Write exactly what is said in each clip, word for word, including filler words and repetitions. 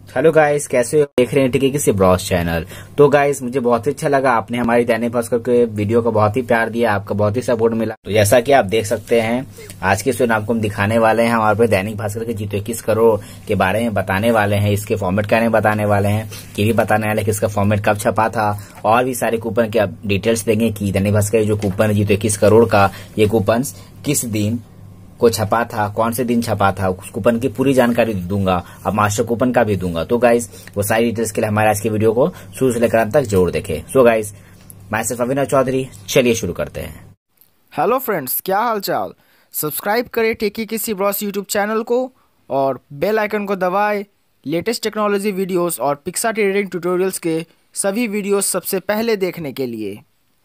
Hello guys, कैसे हो? देख रहे हैं टिकी किसी ब्रॉस चैनल। तो गाइस, मुझे बहुत ही अच्छा लगा, आपने हमारी दैनिक भास्कर के वीडियो को बहुत ही प्यार दिया, आपका बहुत ही सपोर्ट मिला। तो जैसा कि आप देख सकते हैं, आज के शो आपको हम दिखाने वाले हैं, हमारे पे दैनिक भास्कर के जीतो इक्कीस करोड़ के बारे में बताने वाले हैं, इसके फॉर्मेट के बारे में बताने वाले हैं, ये भी बताने वाले हैं कि इसका फॉर्मेट कब छपा था, और भी सारे कूपन के डिटेल्स देंगे कि दैनिक भास्कर जो कूपन है जीतो इक्कीस करोड़ का, ये कूपन किस दिन को छपा था, कौन से दिन छपा था, उस कूपन की पूरी जानकारी दूंगा, अब मास्टर कूपन का भी दूंगा। तो गाइस, वो सारी डिटेल्स के लिए हमारे आज के वीडियो को शुरू से लेकर अंत तक जरूर देखें। सो गाइस, मैं सिर्फ अविनाश चौधरी, चलिए शुरू करते हैं। हेलो फ्रेंड्स, क्या हाल चाल। सब्सक्राइब करें टेकी किसी ब्रॉस यूट्यूब चैनल को और बेल आइकन को दबाएं लेटेस्ट टेक्नोलॉजी वीडियोस और पिक्सा ट्रेडिंग ट्यूटोरियल्स के सभी वीडियोस सबसे पहले देखने के लिए।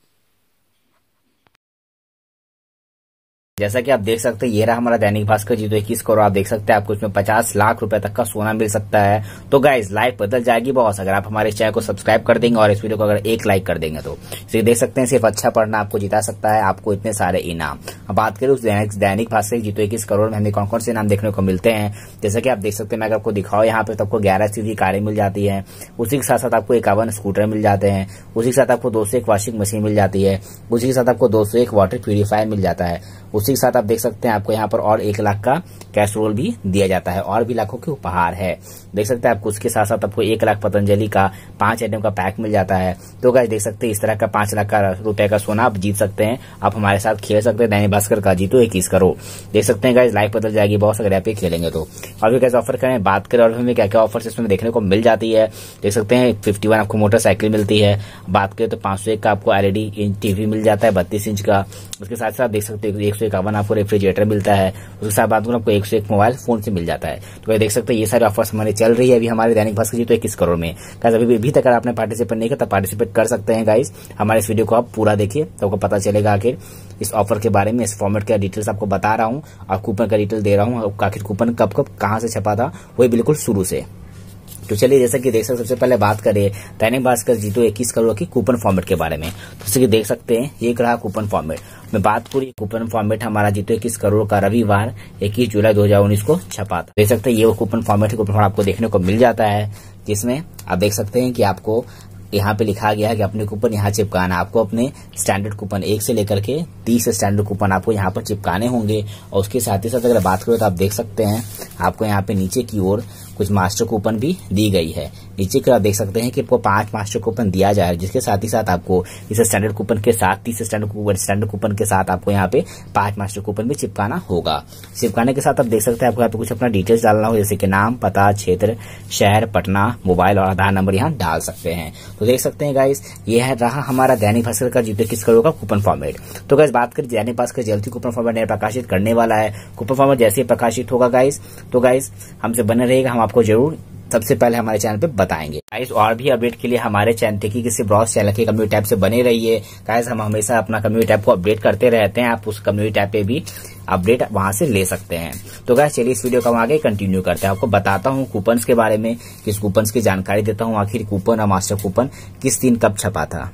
जैसा कि आप देख सकते हैं, ये रहा हमारा दैनिक भास्कर जीतो इक्कीस करोड़। आप देख सकते हैं आपको इसमें पचास लाख रुपए तक का सोना मिल सकता है। तो गाइस, लाइफ बदल जाएगी बॉस अगर आप हमारे चैनल को सब्सक्राइब कर देंगे और इस वीडियो को अगर एक लाइक कर देंगे तो। इसे देख सकते हैं, सिर्फ अच्छा पढ़ना आपको जिता सकता है, आपको इतने सारे इनाम। अब बात करें उस दैनिक भास्कर जीतो इक्कीस करोड़ में हमें कौन कौन से इनाम देखने को मिलते हैं। जैसा कि आप देख सकते हैं, मैं अगर आपको दिखाऊं यहाँ पे तो आपको ग्यारह सीधी कारें मिल जाती है, उसी के साथ साथ आपको इक्यावन स्कूटर मिल जाते हैं, उसी के साथ आपको दो सौ एक वॉशिंग मशीन मिल जाती है, उसी के साथ आपको दो सौ एक वाटर प्यूरिफायर मिल जाता है, उसी के साथ आप देख सकते हैं आपको यहाँ पर और एक लाख का कैश रोल भी दिया जाता है, और भी लाखों के उपहार है। देख सकते हैं आपको उसके साथ साथ आपको एक लाख पतंजलि का पांच आइटम का पैक मिल जाता है। तो गाइस, देख सकते हैं इस तरह का पांच लाख का रुपए का सोना आप जीत सकते हैं, आप हमारे साथ खेल सकते हैं दैनिक भास्कर का जीतो इक्कीस करोड़। देख सकते हैं गाइस, लाइफ बदल जाएगी बहुत अगर आप खेलेंगे तो। और भी कैसे ऑफर करें, बात करें और हमें क्या क्या ऑफर इसमें देखने को मिल जाती है। देख सकते हैं इक्यावन आपको मोटरसाइकिल मिलती है, बात करें तो पांच सौ एक का आपको एलईडी टीवी मिल जाता है बत्तीस इंच का। उसके साथ साथ देख सकते हैं एक सौ इक्यावन आपको रेफ्रिजरेटर मिलता है, उसके साथ बात आपको एक सौ एक मोबाइल फोन से मिल जाता है। तो देख सकते हैं ये सारे ऑफर्स हमारे चल रही है अभी हमारे दैनिक भास्कर जीतो इक्कीस करोड़ में। गाइस, अभी अभी तक अगर आपने पार्टिसिपेट नहीं किया तो पार्टिसिपेट कर सकते हैं गाइस। हमारे इस वीडियो को आप पूरा देखिए तो आपको पता चलेगा आखिर इस ऑफर के बारे में, इस फॉर्मेट का डिटेल्स आपको बता रहा हूँ और कूपन का डिटेल दे रहा हूँ, आखिर कूपन कब कब कहाँ से छपा था वही बिल्कुल शुरू से। तो चलिए, जैसा कि देख सकते सबसे पहले बात करें दैनिक भास्कर जीतो इक्कीस करोड़ की कूपन फॉर्मेट के बारे में। तो जैसे कि देख सकते हैं, ये रहा कूपन फॉर्मेट। मैं बात करूँ कूपन फॉर्मेट हमारा जीतो इक्कीस करोड़ का रविवार इक्कीस जुलाई दो हजार उन्नीस को छपा था। देख सकते हैं ये वो कूपन फॉर्मेट है, कूपन फॉर्मेट आपको देखने को मिल जाता है, जिसमें आप देख सकते हैं कि आपको यहाँ पे लिखा गया है कि अपने कूपन यहाँ चिपकाना, आपको अपने स्टैंडर्ड कूपन एक से लेकर के तीस स्टैंडर्ड कूपन आपको यहाँ पर चिपकाने होंगे। और उसके साथ ही साथ अगर बात करें तो आप देख सकते हैं आपको यहाँ पे नीचे की ओर कुछ मास्टर कूपन भी दी गई है। नीचे की आप देख सकते हैं कि आपको पांच मास्टर कूपन दिया जाए, जिसके साथ ही साथ आपको इस स्टैंडर्ड कूपन के साथ तीस स्टैंडर्ड कूपन स्टैंडर्ड कूपन के साथ आपको यहाँ पे पांच मास्टर कूपन भी चिपकाना होगा। चिपकाने के साथ आप देख सकते हैं आपको यहाँ पे कुछ अपना डिटेल्स डालना हो, जैसे कि नाम, पता, क्षेत्र, शहर, पटना, मोबाइल और आधार नंबर यहाँ डाल सकते हैं। तो देख सकते हैं गाइस, ये है रहा हमारा दैनिक भास्कर का जीतो इक्कीस करोड़ का कूपन फॉर्मेट। तो गाइस, बात करें दैनिक भास्कर जल्दी कूपन फॉर्मेट नया प्रकाशित करने वाला है। कूपन फॉर्मेट जैसे ही प्रकाशित होगा गाइस, तो गाइस हमसे बने रहेगा, हम आपको जरूर सबसे पहले हमारे चैनल पे बताएंगे। गाइस, और भी अपडेट के लिए हमारे चैनल टेकी किसी ब्रॉस चैनल के कम्युनिटी टैब से बने रहिए। गाइस, हम हमेशा अपना कम्युनिटी टैब को अपडेट करते रहते हैं, आप उस कम्युनिटी टैब पे भी अपडेट वहां से ले सकते हैं। तो गाइस, चलिए इस वीडियो को हम आगे कंटिन्यू करते हैं। आपको बताता हूँ कूपन्स के बारे में, किस कूपन्स की जानकारी देता हूँ, आखिर कूपन और मास्टर कूपन किस दिन कब छपा था।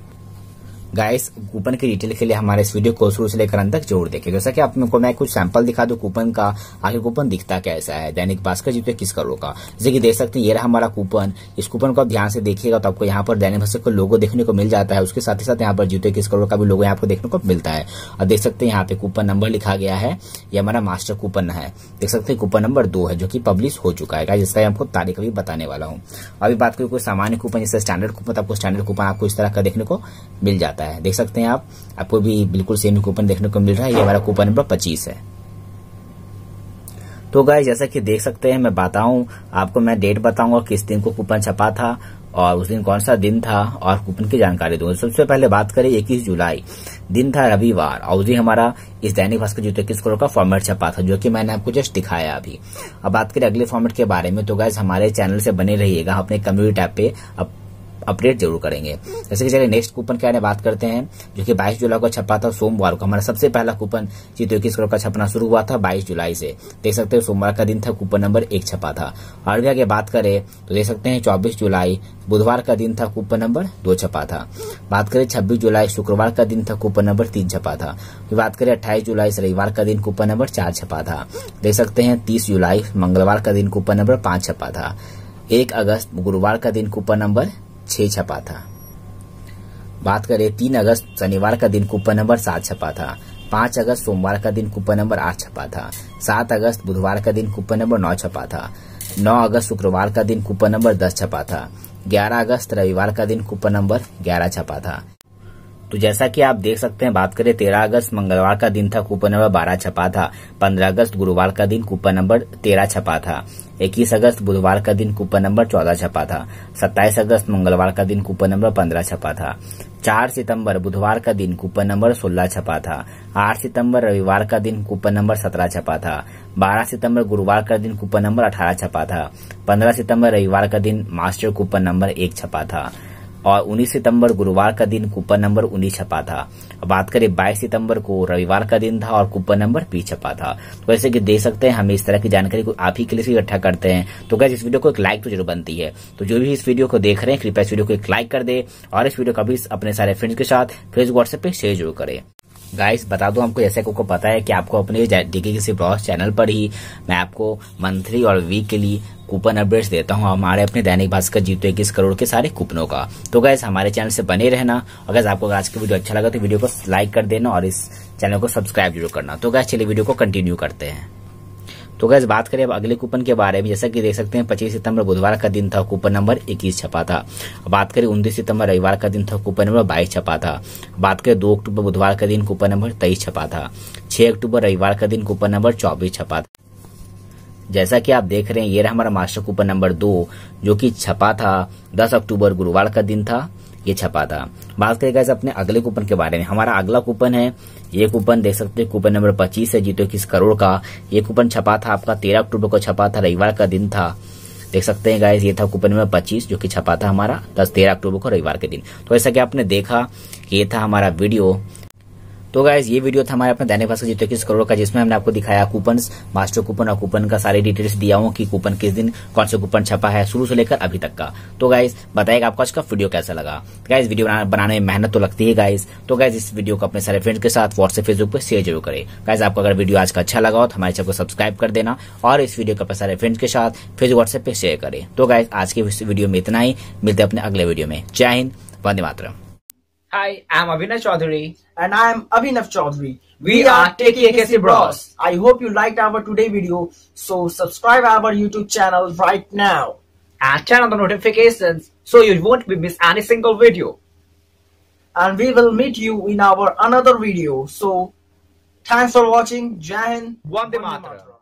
गाइस, कूपन की डिटेल के लिए हमारे इस वीडियो को शुरू से लेकर अंत तक जरूर देखें। जैसा कि आपको मैं कुछ सैंपल दिखा दूं कूपन का, आखिर कूपन दिखता कैसा है दैनिक भास्कर जीतो इक्कीस करोड़ का। जैसे कि देख सकते हैं, ये रहा हमारा कूपन। इस कूपन को आप ध्यान से देखिएगा तो आपको यहाँ पर दैनिक भास्कर का लोगो देखने को मिल जाता है, उसके साथ ही साथ यहाँ पर जीतो इक्कीस करोड़ का भी लोगो यहाँ पर देखने को मिलता है। और देख सकते हैं यहाँ पे कूपन नंबर लिखा गया है, ये हमारा मास्टर कूपन है। देख सकते हैं कूपन नंबर दो है जो की पब्लिश हो चुका है, जिसका आपको तारीख भी बताने वाला हूँ। अभी बात करें कोई सामान्य कूपन, जैसे स्टैंडर्ड कूपन, आपको स्टैंडर्ड कूपन आपको इस तरह का देखने को मिल जाता है। देख सकते हैं आप, आपको भी बिल्कुल सेम कूपन देखने को मिल रहा है। ये हमारा कूपन नंबर पच्चीस है। तो गाइस, जैसा कि देख सकते हैं, मैं बताऊं आपको, मैं डेट बताऊंगा किस दिन को कूपन छपा था और उस दिन कौन सा दिन था और कूपन की जानकारी दूंगा। सबसे पहले बात करें इक्कीस जुलाई, दिन था रविवार, और उस दिन हमारा इस दैनिक भास्कर जीतो इक्कीस करोड़ का फॉर्मेट छपा था, जो कि मैंने आपको जस्ट दिखाया अभी। अब बात करें अगले फॉर्मेट के बारे में, तो गाइस हमारे चैनल से बने रहिएगा, अपने कम्युनिटी टैब पे अब अपडेट जरूर करेंगे। जैसे कि चलिए नेक्स्ट कूपन के बारे में बात करते हैं, जो कि बाईस जुलाई को छपा था सोमवार को। हमारा सबसे पहला कूपन जीतो इक्कीस करोड़ का छपना शुरू हुआ था बाईस जुलाई से। देख सकते हैं सोमवार का दिन था, कूपन नंबर एक छपा था। और भी आगे बात करें तो देख सकते हैं चौबीस जुलाई बुधवार का दिन था, कूपन नंबर दो छपा था। बात करें छब्बीस जुलाई शुक्रवार का दिन था, कूपन नंबर तीन छपा था। फिर बात करें अट्ठाईस जुलाई रविवार का दिन, कूपन नंबर चार छपा था। देख सकते हैं तीस जुलाई मंगलवार का दिन, कूपन नंबर पांच छपा था। एक अगस्त गुरुवार का दिन कूपन नंबर छह छपा था। बात करें तीन अगस्त शनिवार का दिन कूपन नंबर सात छपा था। पांच अगस्त सोमवार का दिन कूपन नंबर आठ छपा था। सात अगस्त बुधवार का दिन कूपन नंबर नौ छपा था। नौ अगस्त शुक्रवार का दिन कूपन नंबर दस छपा था। ग्यारह अगस्त रविवार का दिन कूपन नंबर ग्यारह छपा था। तो जैसा कि आप देख सकते हैं, बात करें तेरह अगस्त मंगलवार का दिन था, कूपन नंबर बारह छपा था। पंद्रह अगस्त गुरुवार का दिन कूपन नंबर तेरह छपा था। इक्कीस अगस्त बुधवार का दिन कूपन नंबर चौदह छपा था। सत्ताईस अगस्त मंगलवार का दिन कूपन नंबर पंद्रह छपा था। चार सितंबर बुधवार का दिन कूपन नंबर सोलह छपा था। आठ सितंबर रविवार का दिन कूपन नंबर सत्रह छपा था। बारह सितंबर गुरुवार का दिन कूपन नंबर अठारह छपा था। पंद्रह सितंबर रविवार का दिन मास्टर कूपन नंबर एक छपा था और उन्नीस सितंबर गुरुवार का दिन कूपन नंबर उन्नीस छपा था। बात करें बाईस सितंबर को रविवार का दिन था और कूपन नंबर बीस छपा था। तो ऐसे कि देख सकते हैं, हम इस तरह की जानकारी को आप ही के लिए इकट्ठा करते हैं। तो गाइस, इस वीडियो को एक लाइक तो जरूर बनती है। तो जो भी इस वीडियो को देख रहे हैं, कृपया इस वीडियो को एक लाइक कर दे और इस वीडियो को भी अपने सारे फ्रेंड्स के साथ फेसबुक व्हाट्सएप पे शेयर जरूर करें। गाइस, बता दूं आपको, जैसे को पता है कि आपको अपने डीके किसी ब्रॉस चैनल पर ही मैं आपको मंथली और वीकली कूपन अपडेट्स देता हूं हमारे अपने दैनिक भास्कर जीतो इक्कीस करोड़ के सारे कूपनों का। तो गाइस, हमारे चैनल से बने रहना और गाइस, आपको आज का वीडियो अच्छा लगा तो वीडियो को लाइक कर देना और इस चैनल को सब्सक्राइब जरूर करना। तो गाइस, चलिए वीडियो को कंटिन्यू करते हैं। तो गाइस, बात करें अब अगले कूपन के बारे में। जैसा कि देख सकते हैं, पच्चीस सितंबर बुधवार का दिन था, कूपन नंबर इक्कीस छपा था। बात करें उनतीस सितंबर रविवार का दिन था, कूपन नंबर बाईस छपा था। बात करें दो अक्टूबर बुधवार का दिन कूपन नंबर तेईस छपा था। छह अक्टूबर रविवार का दिन कूपन नंबर चौबीस छपा था। जैसा कि आप देख रहे हैं, ये रहा हमारा मास्टर कूपन नंबर दो, जो कि छपा था दस अक्टूबर गुरुवार का दिन था, ये छपा था। बात करें गाइस अपने अगले कूपन के बारे में। हमारा अगला कूपन है, ये कूपन देख सकते हैं, कूपन नंबर पच्चीस है, जीतो इक्कीस करोड़ का। ये कूपन छपा था आपका तेरह अक्टूबर को छपा था, रविवार का दिन था। देख सकते हैं गाइस, ये था कूपन नंबर पच्चीस, जो कि छपा था हमारा दस तेरह अक्टूबर को रविवार के दिन। तो ऐसा कि आपने देखा, ये था हमारा वीडियो। तो गाइज, ये वीडियो था हमारे अपने दैनिक भास्कर जीतो इक्कीस करोड़ का, जिसमें हमने आपको दिखाया कूपन, मास्टर कूपन और कूपन का सारे डिटेल्स दिया हूं कि कूपन किस दिन कौन सा कूपन छपा है, शुरू से लेकर अभी तक का। तो गाइज, बताइएगा आपको आज का वीडियो कैसा लगा। गाइज, वीडियो बनाने में मेहनत तो लगती है गाइज। तो गाइज, इस वीडियो को अपने सारे फ्रेंड्स के साथ व्हाट्सएप फेसबुक पर शेयर जरूर करें। गाइज, आपको अगर वीडियो आज का अच्छा लगा हो तो हमारे चैनल को सब्सक्राइब कर देना और इस वीडियो को अपने सारे फ्रेंड्स के साथ फेसबुक व्हाट्सएप पे शेयर करें। तो गाइज, आज के वीडियो में इतना ही, मिलते हैं अपने अगले वीडियो में। जय Hind, Vande Mataram. Hi, I'm Abhinav Chaudhary. And I am Abhinav Chaudhary. We are Techie A K C Bros. I hope you liked our today video. So subscribe our YouTube channel right now. And turn on the notifications so you won't be miss any single video. And we will meet you in our another video. So thanks for watching. Jai Hind. Vande Mataram.